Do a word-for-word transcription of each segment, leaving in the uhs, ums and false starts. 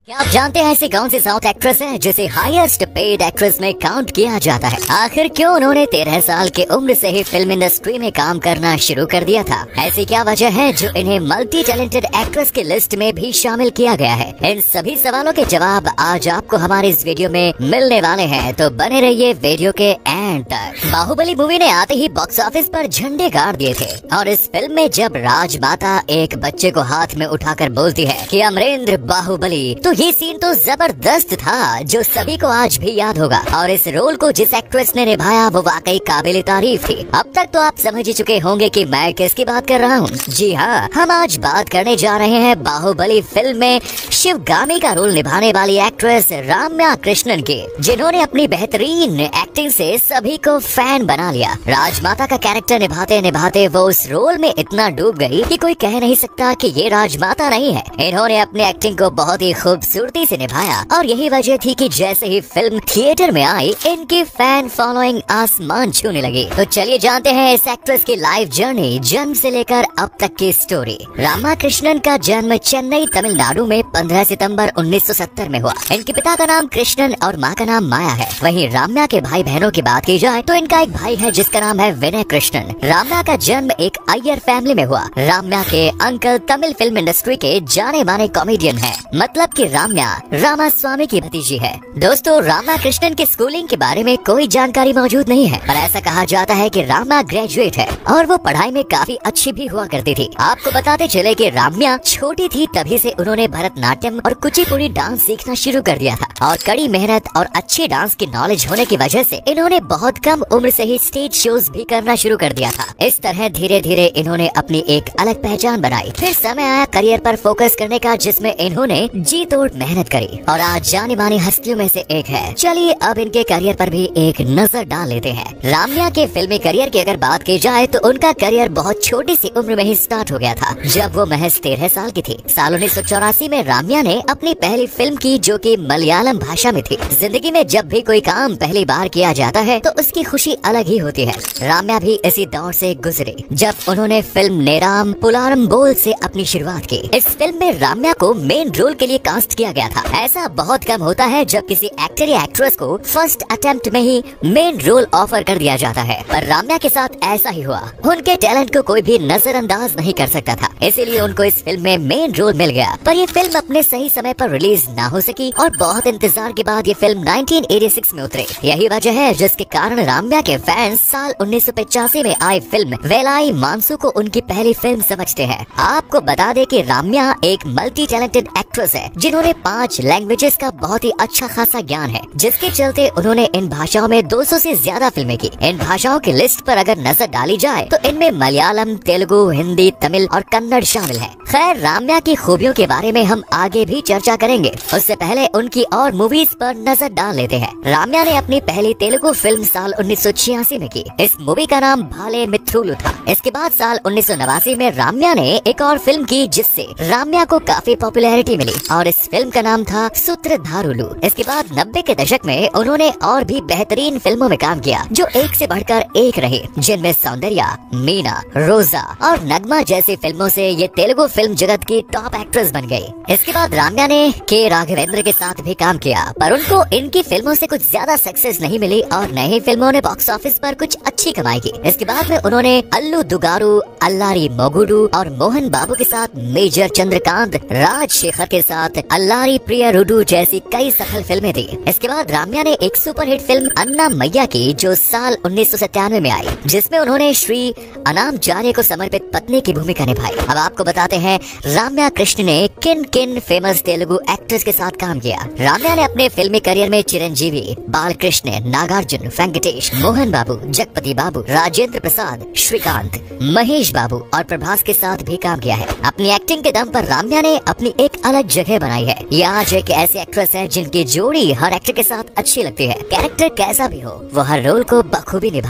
क्या आप जानते हैं ऐसी कौन सी साउथ एक्ट्रेस है जिसे हाईएस्ट पेड एक्ट्रेस में काउंट किया जाता है? आखिर क्यों उन्होंने तेरह साल की उम्र से ही फिल्म इंडस्ट्री में काम करना शुरू कर दिया था? ऐसी क्या वजह है जो इन्हें मल्टी टैलेंटेड एक्ट्रेस की लिस्ट में भी शामिल किया गया है? इन सभी सवालों के जवाब आज आपको हमारे इस वीडियो में मिलने वाले हैं, तो बने रहिए वीडियो के एंड तक। बाहुबली मूवी ने आते ही बॉक्स ऑफिस पर झंडे गाड़ दिए थे और इस फिल्म में जब राजमाता एक बच्चे को हाथ में उठाकर बोलती है कि अमरेंद्र बाहुबली, तो ये सीन तो जबरदस्त था जो सभी को आज भी याद होगा। और इस रोल को जिस एक्ट्रेस ने निभाया वो वाकई काबिल तारीफ थी। अब तक तो आप समझ ही चुके होंगे कि मैं किसकी बात कर रहा हूँ। जी हाँ, हम आज बात करने जा रहे हैं बाहुबली फिल्म में शिवगामी का रोल निभाने वाली एक्ट्रेस रम्या कृष्णन की, जिन्होंने अपनी बेहतरीन एक्टिंग से सभी को फैन बना लिया। राजमाता का कैरेक्टर निभाते निभाते वो उस रोल में इतना डूब गई कि कोई कह नहीं सकता कि ये राजमाता नहीं है। इन्होंने अपनी एक्टिंग को बहुत ही खूबसूरती से निभाया और यही वजह थी कि जैसे ही फिल्म थिएटर में आई, इनकी फैन फॉलोइंग आसमान छूने लगी। तो चलिए जानते हैं इस एक्ट्रेस की लाइफ जर्नी, जन्म से लेकर अब तक की स्टोरी। रम्या कृष्णन का जन्म चेन्नई तमिलनाडु में पंद्रह सितंबर उन्नीस सौ सत्तर में हुआ। इनके पिता का नाम कृष्णन और माँ का नाम माया है। वहीं रम्या के भाई बहनों की बात की जाए तो इनका एक भाई है जिसका नाम है विनय कृष्णन। रम्या का जन्म एक अय्यर फैमिली में हुआ। रम्या के अंकल तमिल फिल्म इंडस्ट्री के जाने माने कॉमेडियन है, मतलब कि रम्या रामास्वामी की भतीजी है। दोस्तों, रम्या कृष्णन की स्कूलिंग के बारे में कोई जानकारी मौजूद नहीं है, पर ऐसा कहा जाता है कि रम्या ग्रेजुएट है और वो पढ़ाई में काफी अच्छी भी हुआ करती थी। आपको बताते चले कि रम्या छोटी थी तभी से उन्होंने भरतनाट्यम और कुचिपुड़ी डांस सीखना शुरू कर दिया था और कड़ी मेहनत और अच्छी डांस की नॉलेज होने की वजह से इन्होंने बहुत कम उम्र से ही स्टेज शोज भी करना शुरू कर दिया था। इस तरह धीरे धीरे इन्होंने अपनी एक अलग पहचान बनाई। फिर समय आया करियर पर फोकस करने का, जिसमें इन्होंने जी तोड़ मेहनत करी और आज जानी मानी हस्तियों में से एक है। चलिए अब इनके करियर पर भी एक नजर डाल लेते हैं। रम्या के फिल्मी करियर की अगर बात की जाए तो उनका करियर बहुत छोटी सी उम्र में ही स्टार्ट हो गया था, जब वो महज तेरह साल की थी। साल उन्नीस सौ चौरासी में रम्या ने अपनी पहली फिल्म की, जो कि मलयालम भाषा में थी। जिंदगी में जब भी कोई काम पहली बार किया जाता है तो उसकी खुशी अलग ही होती है। रम्या भी इसी दौर से गुजरी जब उन्होंने फिल्म नेराम पुलारम बोल से अपनी शुरुआत की। इस फिल्म में रम्या को मेन रोल के लिए कास्ट किया गया था। ऐसा बहुत कम होता है जब किसी एक्टर या एक्ट्रेस को फर्स्ट अटेम्प्ट में ही मेन रोल ऑफर कर दिया जाता है, पर रम्या के साथ ऐसा ही हुआ। उनके टैलेंट को कोई भी नजरअंदाज नहीं कर सकता था, इसीलिए उनको इस फिल्म में मेन रोल मिल गया। पर ये फिल्म अपने सही समय पर रिलीज ना हो सकी और बहुत इंतजार के बाद ये फिल्म उन्नीस सौ छियासी में उतरी। यही वजह है जिसके कारण रम्या के फैंस साल उन्नीस सौ पचासी में आई फिल्म वेलाई मानसू को उनकी पहली फिल्म समझते हैं। आपको बता दें कि रम्या एक मल्टी टैलेंटेड एक्ट्रेस है, जिन्होंने पांच लैंग्वेजेस का बहुत ही अच्छा खासा ज्ञान है, जिसके चलते उन्होंने इन भाषाओं में दो सौ से ज्यादा फिल्में की। इन भाषाओं की लिस्ट पर अगर नजर डाली जाए तो इनमें मलयालम, तेलुगु, हिंदी, तमिल और कन्नड़ शामिल है। खैर, रम्या की खूबियों के बारे में हम आगे भी चर्चा करेंगे, उससे पहले उनकी और मूवीज पर नजर डाल लेते हैं। रम्या ने अपनी पहली तेलुगु फिल्म साल उन्नीस सौ छियासी में की। इस मूवी का नाम भाले मित्रुलु था। इसके बाद साल उन्नीस सौ नवासी में रम्या ने एक और फिल्म की, जिससे रम्या को काफी पॉपुलैरिटी मिली और इस फिल्म का नाम था सूत्रधारुलु। इसके बाद नब्बे के दशक में उन्होंने और भी बेहतरीन फिल्मों में काम किया, जो एक से बढ़कर एक रही, जिनमें सौंदर्या, मीना, रोजा और नगमा जैसी फिल्मों से ये तेलुगु फिल्म जगत की टॉप एक्ट्रेस बन गई। इसके बाद रम्या ने के राघवेंद्र के साथ भी काम किया, पर उनको इनकी फिल्मों से कुछ ज्यादा सक्सेस नहीं मिली और न ही फिल्मों ने बॉक्स ऑफिस पर कुछ अच्छी कमाई की। इसके बाद में उन्होंने अल्लू दुगारू, अल्लारी मोगुडू और मोहन बाबू के साथ, मेजर चंद्रकांत, राजशेखर के साथ अल्लारी प्रिय रुडू जैसी कई सफल फिल्में थी। इसके बाद रम्या ने एक सुपरहिट फिल्म अन्ना मैया की, जो साल उन्नीस सौ सत्तानवे में आई, जिसमें उन्होंने श्री अनामचार्य को समर्पित पत्नी की भूमिका निभाई। अब आपको बताते हैं रम्या कृष्ण ने किन किन फेमस तेलुगु एक्टर्स के साथ काम किया। रम्या ने अपने फिल्मी करियर में चिरंजीवी, बालकृष्ण, नागार्जुन, वेंकटेश, मोहन बाबू, जगपति बाबू, राजेंद्र प्रसाद, श्रीकांत, महेश बाबू और प्रभास के साथ भी काम किया है। अपनी एक्टिंग के दम पर रम्या ने अपनी एक अलग जगह बनाई है। ये आज एक ऐसी एक्ट्रेस है जिनकी जोड़ी हर एक्टर के साथ अच्छी लगती है। कैरेक्टर कैसा भी हो, वो हर रोल को बखूबी निभाती है।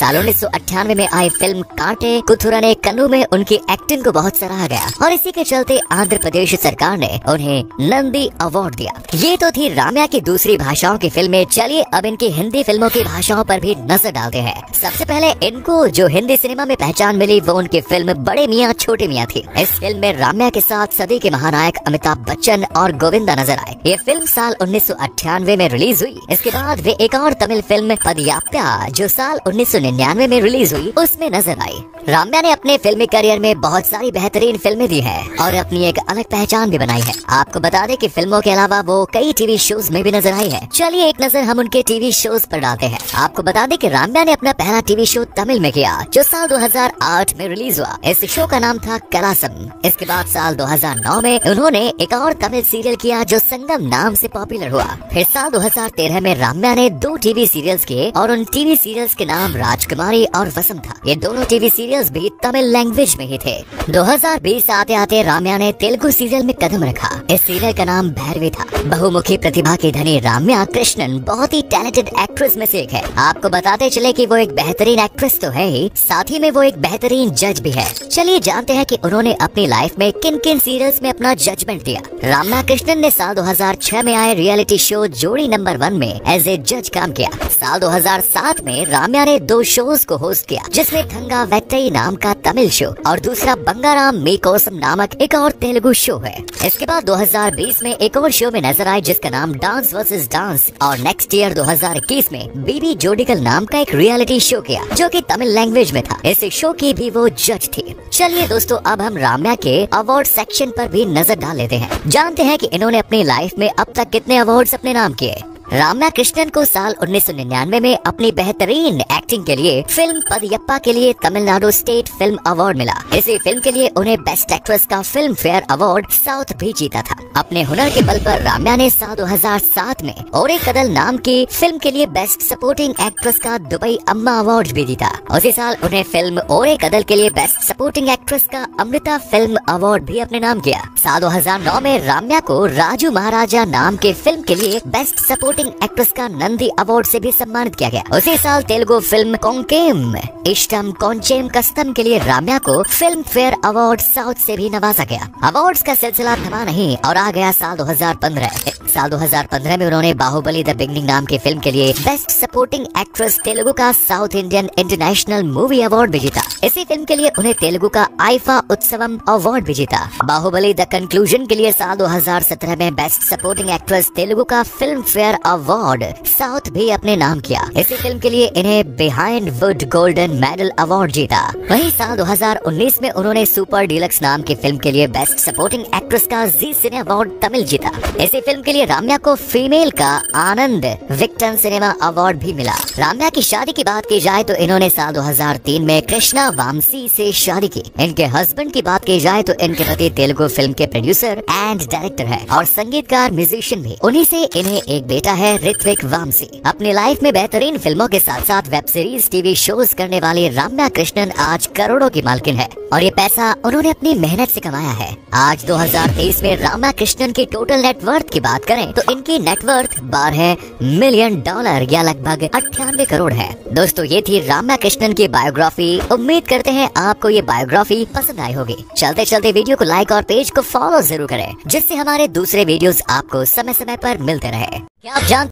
साल उन्नीस सौ अट्ठानवे में आई फिल्म कांटे कुथुरने कन्नू में उनकी एक्टिंग को बहुत सराहा गया और इसी के चलते आंध्र प्रदेश सरकार ने उन्हें नंदी अवार्ड दिया। ये तो थी राम्या की दूसरी भाषाओं की फिल्में। चलिए अब इनकी हिंदी फिल्मों की भाषाओं पर भी नजर डालते हैं। सबसे पहले इनको जो हिंदी सिनेमा में पहचान मिली वो उनकी फिल्म बड़े मियाँ छोटे मियाँ थी। इस फिल्म में राम्या के साथ सदी के महानायक अमिताभ बच्चन और गोविंदा नजर आए। ये फिल्म साल उन्नीस सौ अट्ठानवे में रिलीज हुई। इसके बाद वे एक और तमिल फिल्म पदयात्रा जो साल उन्नीस सौ निन्यानवे में रिलीज हुई उसमें नजर आई। राम्या ने अपने फिल्मी करियर में बहुत सारी बेहतरीन फिल्में दी है और अपनी एक अलग पहचान भी बनाई है। आपको बता दें कि फिल्मों के अलावा वो कई टीवी शोज में भी नजर आई है। चलिए एक नजर हम उनके टीवी शोज पर डालते हैं। आपको बता दें कि राम्या ने अपना पहला टीवी शो तमिल में किया जो साल दो हज़ार आठ में रिलीज हुआ। इस शो का नाम था कलासम। इसके बाद साल दो हज़ार नौ में उन्होंने एक और तमिल सीरियल किया जो संगम नाम से पॉपुलर हुआ। फिर साल दो हज़ार तेरह में राम्या ने दो टीवी सीरियल्स किए और उन टीवी सीरियल्स के नाम राजकुमारी और वसम था। ये दोनों टीवी सीरियल्स भी तमिल लैंग्वेज में ही थे। दो हज़ार बीस आते आते राम्या ने तेलुगु सीरियल में कदम रखा। इस सीरियल का नाम भैरवी था। बहुमुखी प्रतिभा की धनी राम्या कृष्णन बहुत ही टैलेंटेड एक्ट्रेस में से एक है। आपको बताते चले कि वो एक बेहतरीन एक्ट्रेस तो है ही, साथ ही में वो एक बेहतरीन जज भी है। चलिए जानते हैं कि उन्होंने अपनी लाइफ में किन किन सीरियल्स में अपना जजमेंट दिया। राम्या कृष्णन ने साल दो हज़ार छह में आए रियलिटी शो जोड़ी नंबर वन में एज ए जज काम किया। साल दो हज़ार सात में राम्या ने दो शोज को होस्ट किया जिसमें थंगा वेट्टई नाम का तमिल शो और दूसरा बंगाराम मी कोसम नामक एक और तेलुगु शो है। इसके बाद दो हज़ार बीस में एक और शो में नजर आए जिसका नाम डांस वर्सेस डांस और नेक्स्ट ईयर दो हज़ार इक्कीस में बीबी जोडिकल नाम का एक रियलिटी शो किया जो कि तमिल लैंग्वेज में था। इस शो की भी वो जज थी। चलिए दोस्तों अब हम राम्या के अवार्ड सेक्शन पर भी नजर डाल लेते हैं। जानते हैं कि इन्होंने अपनी लाइफ में अब तक कितने अवार्ड्स अपने नाम किए। राम्या कृष्णन को साल उन्नीस सौ निन्यानवे में अपनी बेहतरीन एक्टिंग के लिए फिल्म पदयप्पा के लिए तमिलनाडु स्टेट फिल्म अवार्ड मिला। इसी फिल्म के लिए उन्हें बेस्ट एक्ट्रेस का फिल्म फेयर अवार्ड साउथ भी जीता था। अपने हुनर के बल पर राम्या ने साल दो हज़ार सात में ओरे कदल नाम की फिल्म के लिए बेस्ट सपोर्टिंग एक्ट्रेस का दुबई अम्मा अवार्ड भी जीता। उसी साल उन्हें फिल्म ओरे कदल के लिए बेस्ट सपोर्टिंग एक्ट्रेस का अमृता फिल्म अवार्ड भी अपने नाम किया। साल दो हज़ार नौ में राम्या को राजू महाराजा नाम के फिल्म के लिए बेस्ट सपोर्टिंग एक्ट्रेस का नंदी अवार्ड से भी सम्मानित किया गया। उसी साल तेलुगु फिल्म कोंकेम इष्टम कोंचेम कस्तम के लिए राम्या को फिल्म फेयर अवार्ड साउथ से भी नवाजा गया। अवार्ड्स का सिलसिला थमा नहीं और आ गया साल दो हज़ार पंद्रह। साल दो हज़ार पंद्रह में उन्होंने बाहुबली द बिगनिंग नाम की फिल्म के लिए बेस्ट सपोर्टिंग एक्ट्रेस तेलुगु का South Indian International Movie Award भी जीता। इसी फिल्म के लिए उन्हें तेलुगु का आईफा उत्सवम अवार्ड भी जीता। बाहुबली द कंक्लूजन के लिए साल दो हज़ार सत्रह में बेस्ट सपोर्टिंग एक्ट्रेस तेलुगु का फिल्म फेयर अवार्ड साउथ भी अपने नाम किया। इसी फिल्म के लिए इन्हें Behindwoods golden medal award जीता। वहीं साल दो हज़ार उन्नीस में उन्होंने सुपर डीलक्स नाम की फिल्म के लिए बेस्ट सपोर्टिंग एक्ट्रेस का जी सिने अवार्ड तमिल जीता। इसी फिल्म के लिए राम्या को फीमेल का आनंद विक्टन सिनेमा अवार्ड भी मिला। राम्या की शादी की बात की जाए तो इन्होंने साल दो हज़ार तीन में कृष्णा वामसी से शादी की। इनके हस्बैंड की बात की जाए तो इनके पति तेलुगु फिल्म के प्रोड्यूसर एंड डायरेक्टर है और संगीतकार म्यूजिशियन भी। उन्हीं से इन्हें एक बेटा है ऋत्विक वामसी। अपनी लाइफ में बेहतरीन फिल्मों के साथ साथ वेब सीरीज टीवी शोज करने वाली राम्या कृष्णन आज करोड़ों की मालकिन है और ये पैसा उन्होंने अपनी मेहनत से कमाया है। आज दो हज़ार तेईस में राम्या कृष्णन की टोटल नेटवर्थ की बात करें तो इनकी नेटवर्थ बारह मिलियन डॉलर या लगभग अट्ठानवे करोड़ है। दोस्तों ये थी राम्या कृष्णन की बायोग्राफी। उम्मीद करते हैं आपको ये बायोग्राफी पसंद आई होगी। चलते चलते वीडियो को लाइक और पेज को फॉलो जरूर करें जिससे हमारे दूसरे वीडियोस आपको समय समय पर मिलते रहे। क्या आप जान